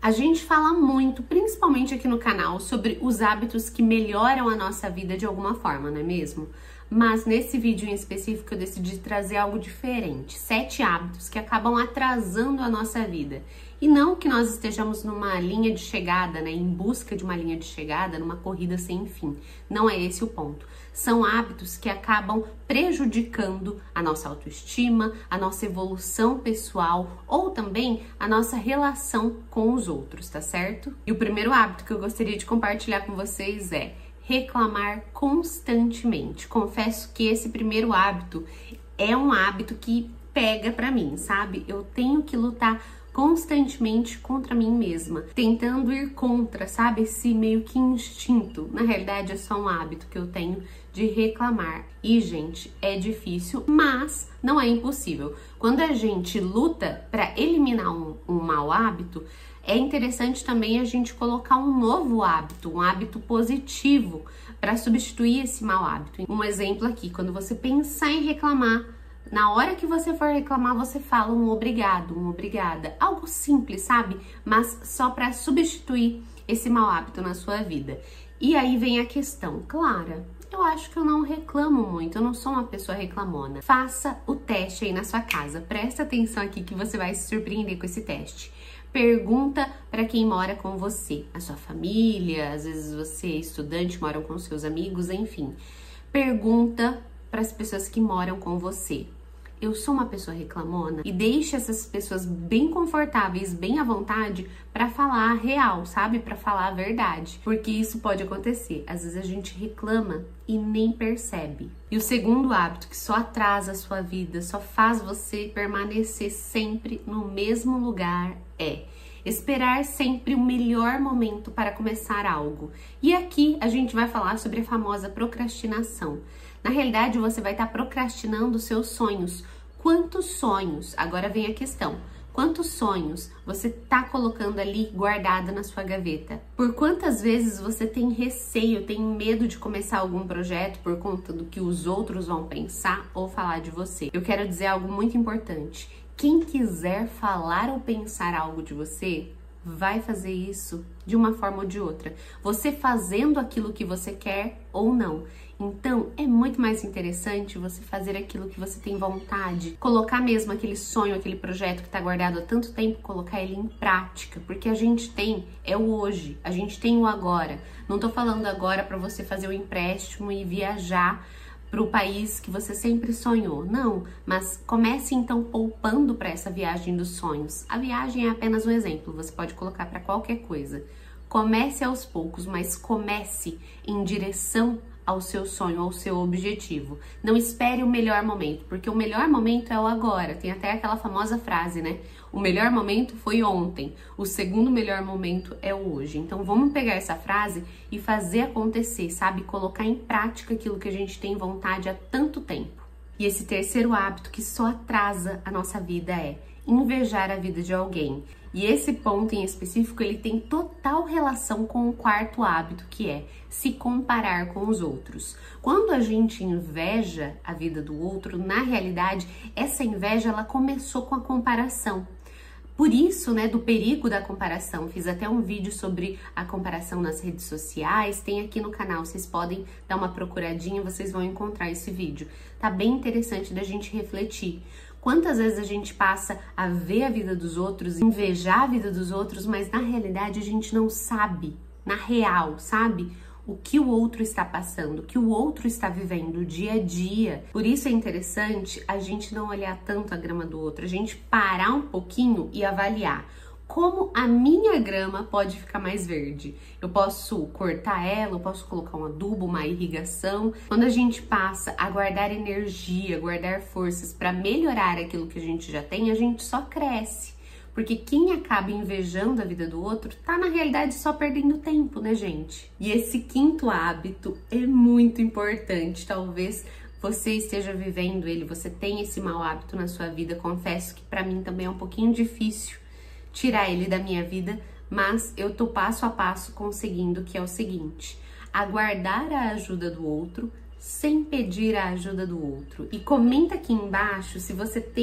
A gente fala muito, principalmente aqui no canal, sobre os hábitos que melhoram a nossa vida de alguma forma, não é mesmo? Mas nesse vídeo em específico eu decidi trazer algo diferente. 7 hábitos que acabam atrasando a nossa vida. E não que nós estejamos numa linha de chegada, né? Em busca de uma linha de chegada, numa corrida sem fim. Não é esse o ponto. São hábitos que acabam prejudicando a nossa autoestima, a nossa evolução pessoal ou também a nossa relação com os outros, tá certo? E o primeiro hábito que eu gostaria de compartilhar com vocês é reclamar constantemente. Confesso que esse primeiro hábito é um hábito que pega pra mim, sabe? Eu tenho que lutar constantemente contra mim mesma, tentando ir contra, sabe? Esse meio que instinto. Na realidade é só um hábito que eu tenho de reclamar. E, gente, é difícil, mas não é impossível. Quando a gente luta para eliminar um mau hábito, é interessante também a gente colocar um novo hábito, um hábito positivo, para substituir esse mau hábito. Um exemplo aqui, quando você pensar em reclamar, na hora que você for reclamar, você fala um obrigado, uma obrigada. Algo simples, sabe? Mas só para substituir esse mau hábito na sua vida. E aí vem a questão, Clara, eu acho que eu não reclamo muito, eu não sou uma pessoa reclamona. Faça o teste aí na sua casa, presta atenção aqui que você vai se surpreender com esse teste. Pergunta para quem mora com você, a sua família, às vezes você é estudante, moram com seus amigos, enfim. Pergunta para as pessoas que moram com você. Eu sou uma pessoa reclamona? E deixe essas pessoas bem confortáveis, bem à vontade para falar a real, sabe? Para falar a verdade. Porque isso pode acontecer. Às vezes a gente reclama e nem percebe. E o segundo hábito que só atrasa a sua vida, só faz você permanecer sempre no mesmo lugar é esperar sempre o melhor momento para começar algo. E aqui a gente vai falar sobre a famosa procrastinação. Na realidade, você vai estar procrastinando os seus sonhos. Quantos sonhos? Agora vem a questão. Quantos sonhos você está colocando ali guardado na sua gaveta? Por quantas vezes você tem receio, tem medo de começar algum projeto por conta do que os outros vão pensar ou falar de você? Eu quero dizer algo muito importante. Quem quiser falar ou pensar algo de você, vai fazer isso de uma forma ou de outra. Você fazendo aquilo que você quer ou não. Então, é muito mais interessante você fazer aquilo que você tem vontade. Colocar mesmo aquele sonho, aquele projeto que está guardado há tanto tempo, colocar ele em prática. Porque a gente tem, é o hoje, a gente tem o agora. Não tô falando agora para você fazer o empréstimo e viajar para o país que você sempre sonhou. Não, mas comece então poupando para essa viagem dos sonhos. A viagem é apenas um exemplo, você pode colocar para qualquer coisa. Comece aos poucos, mas comece em direção ao seu sonho, ao seu objetivo. Não espere o melhor momento, porque o melhor momento é o agora. Tem até aquela famosa frase, né? O melhor momento foi ontem, o segundo melhor momento é o hoje. Então vamos pegar essa frase e fazer acontecer, sabe? Colocar em prática aquilo que a gente tem vontade há tanto tempo. E esse terceiro hábito que só atrasa a nossa vida é invejar a vida de alguém. E esse ponto em específico, ele tem total relação com o quarto hábito, que é se comparar com os outros. Quando a gente inveja a vida do outro, na realidade, essa inveja, ela começou com a comparação. Por isso, né, do perigo da comparação. Fiz até um vídeo sobre a comparação nas redes sociais, tem aqui no canal, vocês podem dar uma procuradinha, vocês vão encontrar esse vídeo. Tá bem interessante da gente refletir. Quantas vezes a gente passa a ver a vida dos outros, invejar a vida dos outros, mas na realidade a gente não sabe, na real, sabe? O que o outro está passando, o que o outro está vivendo dia a dia. Por isso é interessante a gente não olhar tanto a grama do outro, a gente parar um pouquinho e avaliar como a minha grama pode ficar mais verde. Eu posso cortar ela, eu posso colocar um adubo, uma irrigação. Quando a gente passa a guardar energia, guardar forças para melhorar aquilo que a gente já tem, a gente só cresce. Porque quem acaba invejando a vida do outro tá na realidade só perdendo tempo, né, gente? E esse quinto hábito é muito importante. Talvez você esteja vivendo ele, você tem esse mau hábito na sua vida. Confesso que para mim também é um pouquinho difícil tirar ele da minha vida, mas eu tô passo a passo conseguindo, que é o seguinte: aguardar a ajuda do outro sem pedir a ajuda do outro. E comenta aqui embaixo se você tem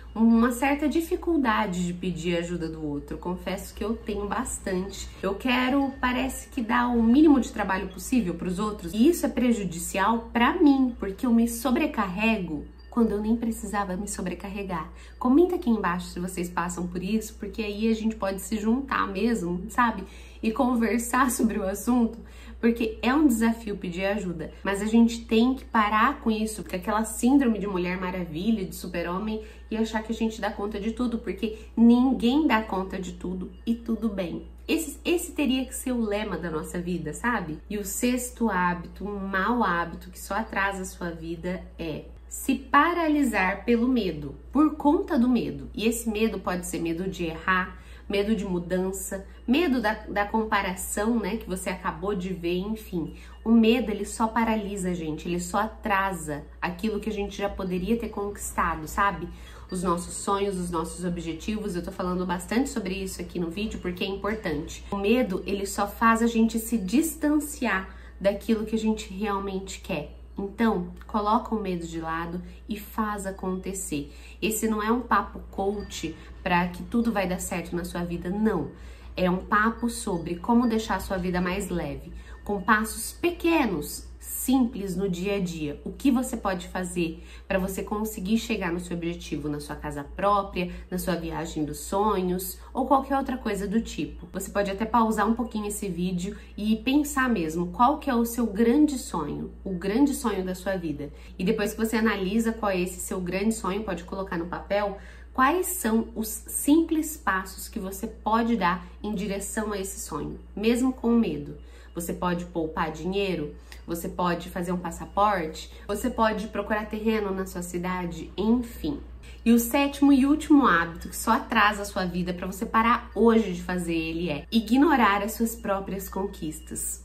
uma certa dificuldade de pedir ajuda do outro. Confesso que eu tenho bastante. Eu quero, parece que dar o mínimo de trabalho possível para os outros. E isso é prejudicial para mim, porque eu me sobrecarrego quando eu nem precisava me sobrecarregar. Comenta aqui embaixo se vocês passam por isso, porque aí a gente pode se juntar mesmo, sabe? E conversar sobre o assunto, porque é um desafio pedir ajuda. Mas a gente tem que parar com isso, com aquela síndrome de Mulher Maravilha, de super-homem, e achar que a gente dá conta de tudo, porque ninguém dá conta de tudo e tudo bem. Esse teria que ser o lema da nossa vida, sabe? E o sexto hábito, um mau hábito que só atrasa a sua vida é se paralisar pelo medo, por conta do medo. E esse medo pode ser medo de errar, medo de mudança, medo da comparação, né, que você acabou de ver, enfim. O medo, ele só paralisa a gente, ele só atrasa aquilo que a gente já poderia ter conquistado, sabe? Os nossos sonhos, os nossos objetivos. Eu tô falando bastante sobre isso aqui no vídeo porque é importante. O medo, ele só faz a gente se distanciar daquilo que a gente realmente quer. Então, coloca o medo de lado e faz acontecer. Esse não é um papo coach para que tudo vai dar certo na sua vida, não. É um papo sobre como deixar a sua vida mais leve, com passos pequenos, simples no dia a dia. O que você pode fazer para você conseguir chegar no seu objetivo, na sua casa própria, na sua viagem dos sonhos ou qualquer outra coisa do tipo. Você pode até pausar um pouquinho esse vídeo e pensar mesmo qual que é o seu grande sonho, o grande sonho da sua vida. E depois que você analisa qual é esse seu grande sonho, pode colocar no papel quais são os simples passos que você pode dar em direção a esse sonho, mesmo com medo. Você pode poupar dinheiro, você pode fazer um passaporte, você pode procurar terreno na sua cidade, enfim. E o sétimo e último hábito que só atrasa a sua vida para você parar hoje de fazer ele é ignorar as suas próprias conquistas.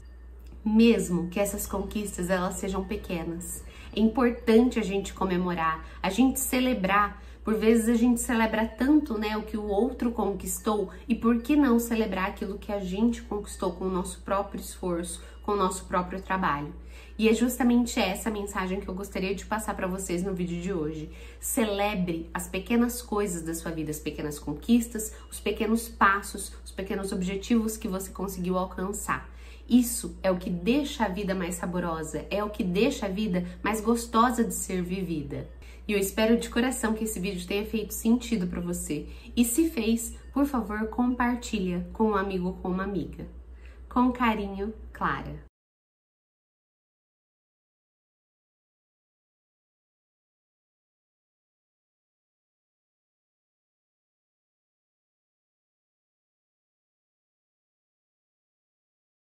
Mesmo que essas conquistas elas sejam pequenas. É importante a gente comemorar, a gente celebrar. Por vezes a gente celebra tanto, né, o que o outro conquistou, e por que não celebrar aquilo que a gente conquistou com o nosso próprio esforço, com o nosso próprio trabalho? E é justamente essa mensagem que eu gostaria de passar para vocês no vídeo de hoje. Celebre as pequenas coisas da sua vida, as pequenas conquistas, os pequenos passos, os pequenos objetivos que você conseguiu alcançar. Isso é o que deixa a vida mais saborosa, é o que deixa a vida mais gostosa de ser vivida. E eu espero de coração que esse vídeo tenha feito sentido para você. E se fez, por favor, compartilha com um amigo ou com uma amiga. Com carinho, Clara.